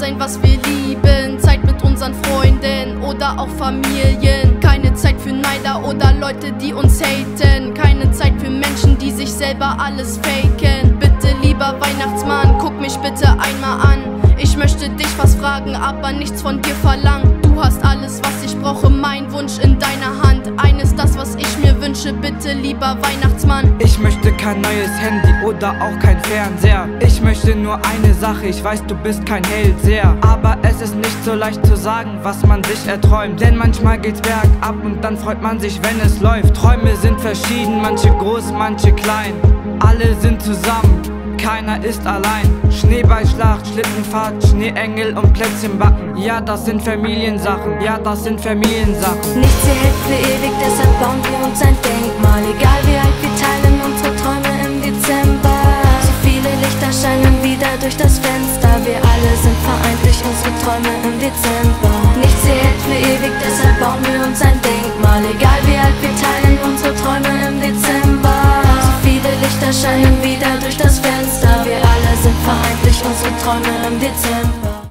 sein, was wir lieben. Zeit mit unseren Freunden oder auch Familien. Keine Zeit für Neider oder Leute, die uns haten. Keine Zeit für Menschen, die sich selber alles faken. Bitte, lieber Weihnachtsmann, guck mich bitte einmal an. Ich möchte dich was fragen, aber nichts von dir verlangen. Du hast alles, was ich brauche, mein Wunsch in deiner Hand. Eines das, was ich mir wünsche, bitte, lieber Weihnachtsmann. Ich möchte kein neues Handy oder auch kein Fernseher. Ich möchte nur eine Sache, ich weiß, du bist kein Hellseher. Aber es ist nicht so leicht zu sagen, was man sich erträumt. Denn manchmal geht's bergab und dann freut man sich, wenn es läuft. Träume sind verschieden, manche groß, manche klein. Alle sind zusammen, keiner ist allein. Schneeballschlacht, Schlittenfahrt, Schneeengel und Plätzchen backen. Ja, das sind Familiensachen, ja, das sind Familiensachen. Nichts hier hält für ewig, deshalb bauen wir uns ein Denkmal. Egal wie alt, wir teilen unsere Träume im Dezember. So viele Lichter scheinen wieder durch das Fenster. Wir alle sind vereint durch unsere Träume im Dezember. Nichts hier hält für ewig, deshalb bauen wir uns ein Denkmal. Egal wie alt, wir teilen unsere Träume im Dezember. So viele Lichter scheinen wieder durch das Fenster. Wir alle sind vereint durch unsere Träume im Dezember.